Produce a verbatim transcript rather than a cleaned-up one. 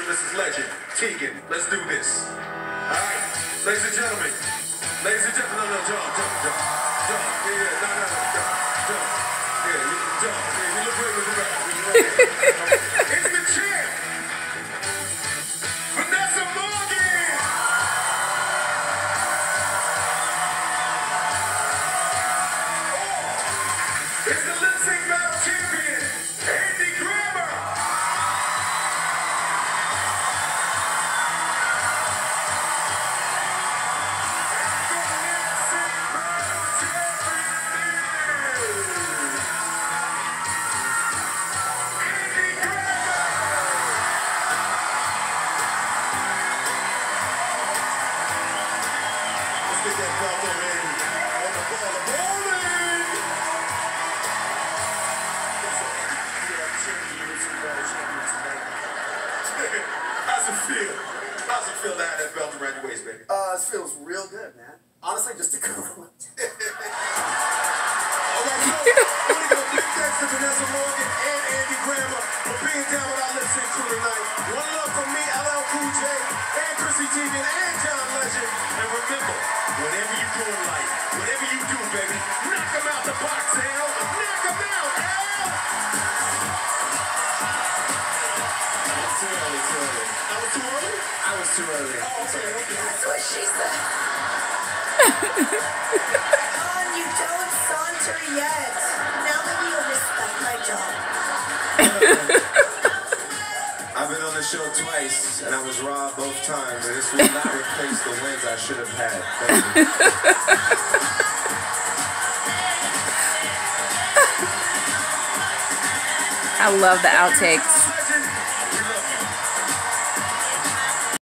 Missus Legend, Tegan. Let's do this. All right, ladies and gentlemen. Ladies and gentlemen, no, no, John, John, John, John. Yeah, yeah, no, no, no, John, John. Yeah, you, John. Yeah, you look great with the rap. It's the champ, Vanessa Morgan. Oh, it's the lip sync battle champion, Andy Grammer. Get that belt on in on the ball of bowling. How's it feel? How's it feel to have that belt around your waist, baby? Uh, this feels real good, man. Honestly, just a good one. All right, so we're going to go big thanks to Vanessa Morgan and Andy Grammer for being down with our lip sync crew tonight. One love from me, L L Cool J, and Chrissy Teigen, and John Legend. And remember, whatever you do in life, whatever you do, baby, knock them out the box, Al. Knock them out, Al. Too early, too early. I was too early? I was too early. Oh, okay, okay. That's what she said. John, you don't saunter yet. Now that you respect my job. I've been on the show twice, and I was robbed both times, and this will not replace the wins I should have had. Thank you. I love the outtakes.